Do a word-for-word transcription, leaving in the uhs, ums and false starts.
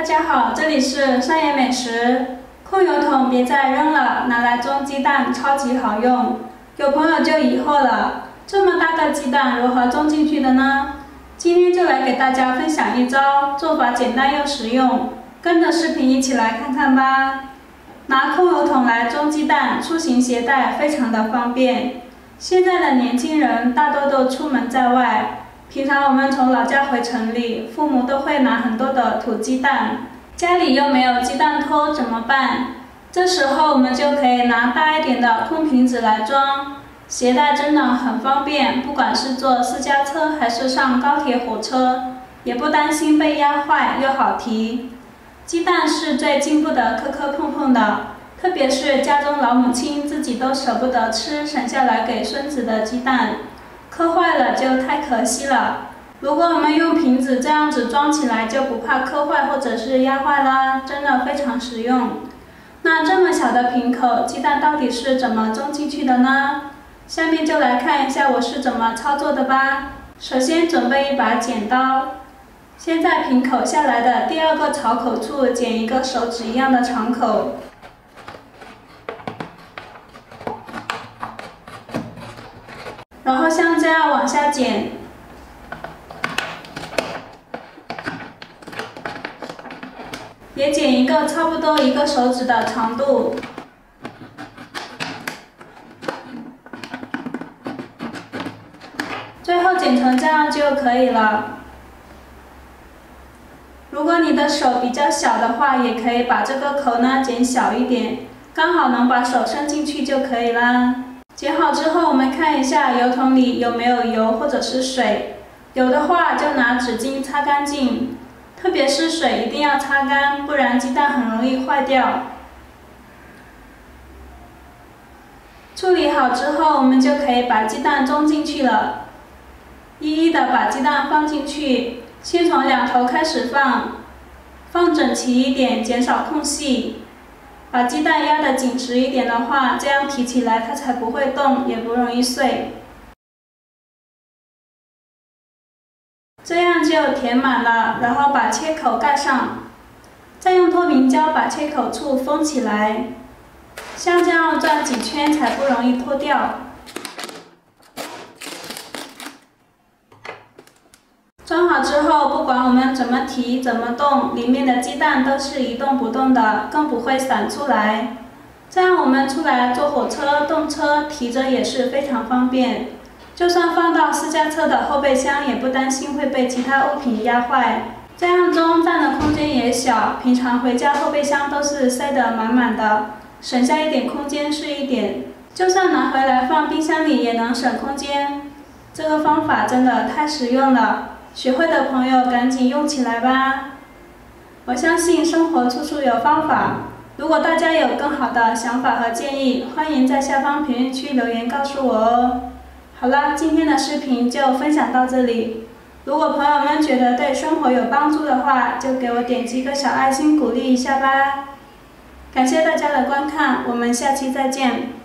家好，这里是商业美食。空油桶别再扔了，拿来装鸡蛋超级好用。有朋友就疑惑了，这么大个鸡蛋如何装进去的呢？今天就来给大家分享一招，做法简单又实用，跟着视频一起来看看吧。拿空油桶来装鸡蛋，出行携带非常的方便。现在的年轻人大多都出门在外。 平常我们从老家回城里，父母都会拿很多的土鸡蛋，家里又没有鸡蛋托怎么办？这时候我们就可以拿大一点的空瓶子来装，携带真的很方便，不管是坐私家车还是上高铁火车，也不担心被压坏，又好提。鸡蛋是最经不得磕磕碰碰的，特别是家中老母亲自己都舍不得吃，省下来给孙子的鸡蛋。 磕坏了就太可惜了。如果我们用瓶子这样子装起来，就不怕磕坏或者是压坏啦，真的非常实用。那这么小的瓶口，鸡蛋到底是怎么装进去的呢？下面就来看一下我是怎么操作的吧。首先准备一把剪刀，先在瓶口下来的第二个槽口处剪一个手指一样的长口。 然后像这样往下剪，也剪一个差不多一个手指的长度。最后剪成这样就可以了。如果你的手比较小的话，也可以把这个口呢剪小一点，刚好能把手伸进去就可以啦。 剪好之后，我们看一下油桶里有没有油或者是水，有的话就拿纸巾擦干净，特别是水一定要擦干，不然鸡蛋很容易坏掉。处理好之后，我们就可以把鸡蛋装进去了，一一的把鸡蛋放进去，先从两头开始放，放整齐一点，减少空隙。 把鸡蛋压得紧实一点的话，这样提起来它才不会动，也不容易碎。这样就填满了，然后把切口盖上，再用透明胶把切口处封起来，像这样转几圈才不容易脱掉。装好之后，不管我们怎么提、怎么动，里面的鸡蛋都是一动不动的，更不会散出来。这样我们出来坐火车、动车，提着也是非常方便。就算放到私家车的后备箱，也不担心会被其他物品压坏。这样装占的空间也小，平常回家后备箱都是塞得满满的，省下一点空间是一点。就算拿回来放冰箱里，也能省空间。这个方法真的太实用了。 学会的朋友赶紧用起来吧！我相信生活处处有方法。如果大家有更好的想法和建议，欢迎在下方评论区留言告诉我哦。好了，今天的视频就分享到这里。如果朋友们觉得对生活有帮助的话，就给我点击个小爱心鼓励一下吧。感谢大家的观看，我们下期再见。